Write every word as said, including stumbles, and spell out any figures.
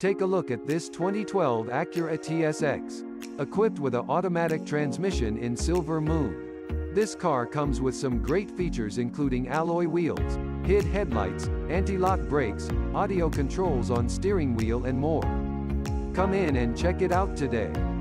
Take a look at this twenty twelve Acura T S X. Equipped with an automatic transmission in Silver Moon. This car comes with some great features including alloy wheels, H I D headlights, anti-lock brakes, audio controls on steering wheel and more. Come in and check it out today.